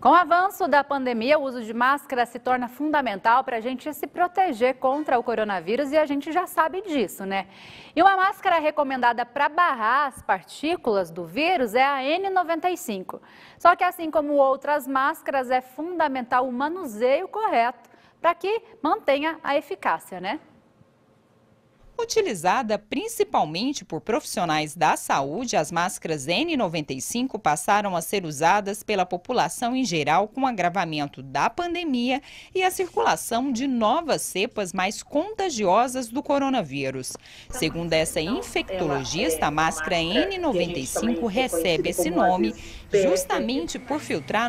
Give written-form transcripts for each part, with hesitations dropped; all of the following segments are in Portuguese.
Com o avanço da pandemia, o uso de máscara se torna fundamental para a gente se proteger contra o coronavírus e a gente já sabe disso, né? E uma máscara recomendada para barrar as partículas do vírus é a N95. Só que assim como outras máscaras, é fundamental o manuseio correto para que mantenha a eficácia, né? Utilizada principalmente por profissionais da saúde, as máscaras N95 passaram a ser usadas pela população em geral com o agravamento da pandemia e a circulação de novas cepas mais contagiosas do coronavírus. Segundo essa infectologista, a máscara N95 recebe esse nome justamente por filtrar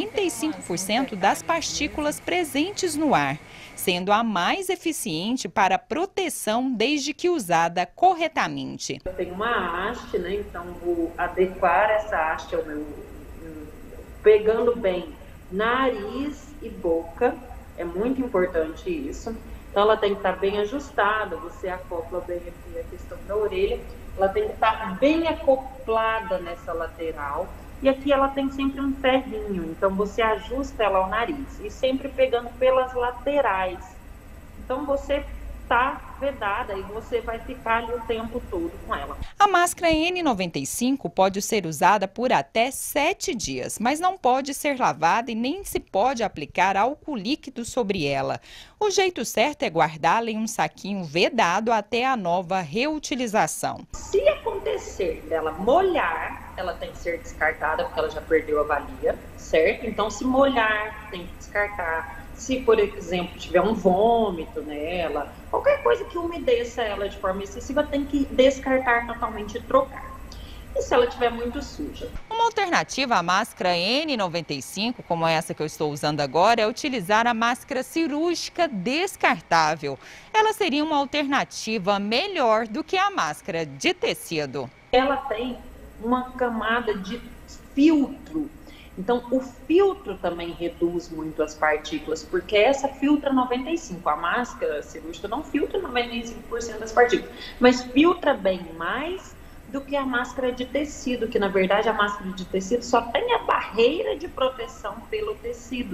95% das partículas presentes no ar, sendo a mais eficiente para a proteção desde que usada corretamente. Eu tenho uma haste, né? Então vou adequar essa haste ao meu, pegando bem nariz e boca, é muito importante isso. Então ela tem que estar bem ajustada, você acopla bem aqui a questão da orelha, ela tem que estar bem acoplada nessa lateral. E aqui ela tem sempre um ferrinho, então você ajusta ela ao nariz e sempre pegando pelas laterais. Então você tá vedada e você vai ficar ali o tempo todo com ela. A máscara N95 pode ser usada por até 7 dias, mas não pode ser lavada e nem se pode aplicar álcool líquido sobre ela. O jeito certo é guardá-la em um saquinho vedado até a nova reutilização. Se acontecer dela molhar, ela tem que ser descartada porque ela já perdeu a valia, certo? Então se molhar, tem que descartar. Se, por exemplo, tiver um vômito nela, qualquer coisa que umedeça ela de forma excessiva, tem que descartar totalmente e trocar. E se ela estiver muito suja? Uma alternativa à máscara N95, como essa que eu estou usando agora, é utilizar a máscara cirúrgica descartável. Ela seria uma alternativa melhor do que a máscara de tecido. Ela tem uma camada de filtro. Então, o filtro também reduz muito as partículas, porque essa filtra 95%. A máscara cirúrgica não filtra 95% das partículas, mas filtra bem mais do que a máscara de tecido, que na verdade a máscara de tecido só tem a barreira de proteção pelo tecido.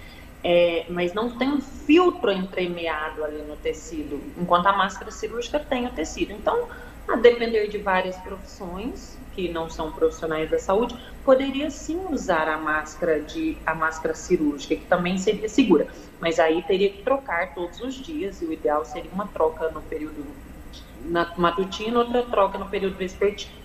Mas não tem um filtro entremeado ali no tecido, enquanto a máscara cirúrgica tem o tecido. Então, a depender de várias profissões, que não são profissionais da saúde, poderia sim usar a máscara cirúrgica, que também seria segura. Mas aí teria que trocar todos os dias, e o ideal seria uma troca no período matutino, outra troca no período vespertino.